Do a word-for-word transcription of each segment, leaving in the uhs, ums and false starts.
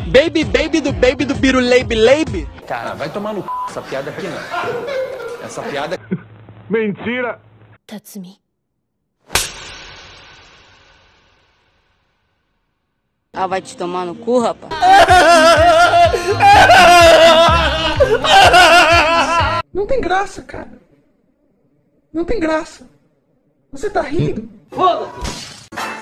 Baby, baby do baby do biruleibe leibe. Cara, vai tomar no c... essa piada aqui não. Essa piada... Mentira! Tatsumi. Ah, vai te tomar no cu, rapaz. Não tem graça, cara. Não tem graça. Você tá rindo? Foda-se.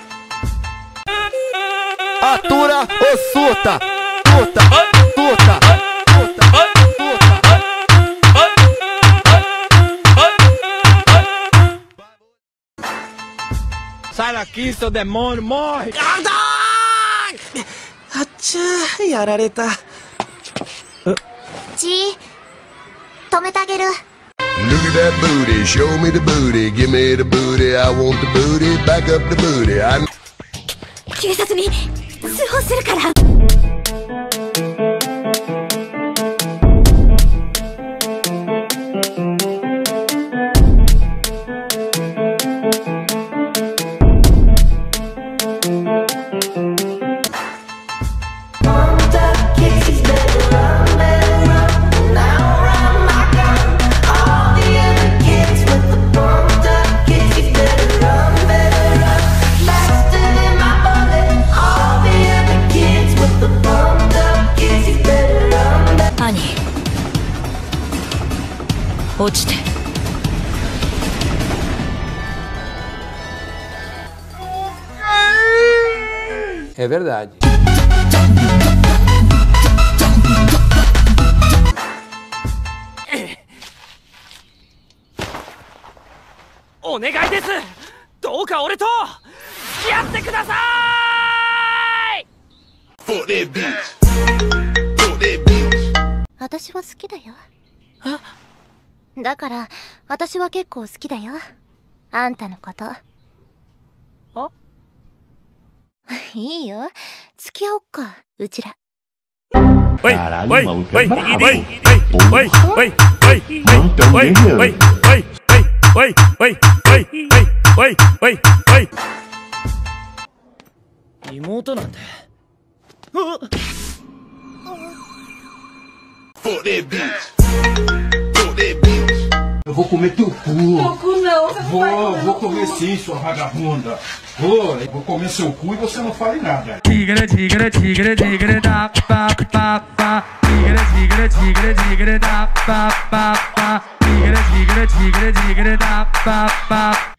Atura ou surta? Surta, surta, surta, surta. Sai daqui, seu demônio, morre! Achá, yarareta. Chi, 止めてあげる。 Look at that booty, show me the booty, give me the booty, I want the booty, back up the booty. I... 警察に通報するから。落ちて。 É verdade. Onegai desu. どうか俺と付き合ってください。 私は好きだよ。だから私は結構好きだよ。あんたのこと。 あ？ いいよ。付き合おっか、うちら。 Oi, oi, oi, oi, oi, oi, oi, oi, oi, oi, oi, oi, oi, oi, oi. 妹なんて。 Eu vou comer teu cu. Teu cu não, você não vou, vai comer. Vou comer sim, sua vagabunda. Vou, vou comer seu cu e você não fale nada. Tigre, tigre, tigre, tigre, da, pa, pa, pa. Tigre, tigre, tigre, tigre, da, pa, pa, pa. Tigre, tigre, tigre, tigre, da, pa, pa.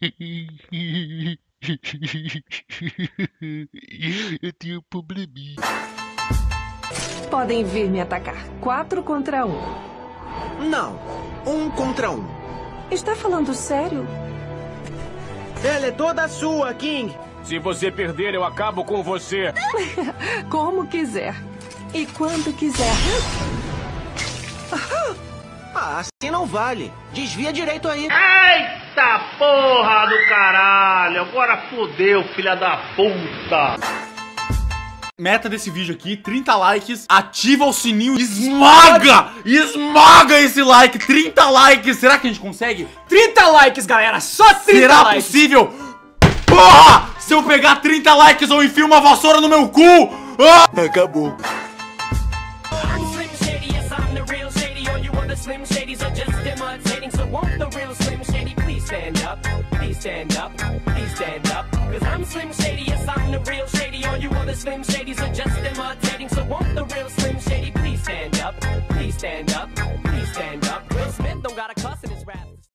Eu tenho um probleminha. Podem vir me atacar. Quatro contra um. Não, um contra um. Está falando sério? Ela é toda sua, King. Se você perder, eu acabo com você. Como quiser. E quando quiser. Ah, assim não vale. Desvia direito aí. Eita porra do caralho. Agora fodeu, filha da puta. Meta desse vídeo aqui, trinta likes, ativa o sininho, esmaga, esmaga esse like, trinta likes, será que a gente consegue? trinta likes, galera, só trinta Será likes. possível? Porra, se eu pegar trinta likes eu enfio uma vassoura no meu cu. Ah! Acabou. Stand up, please stand up, cause I'm Slim Shady, yes I'm the real Shady. All you other Slim Shadys are just imitating. So won't the real Slim Shady please stand up, please stand up, please stand up.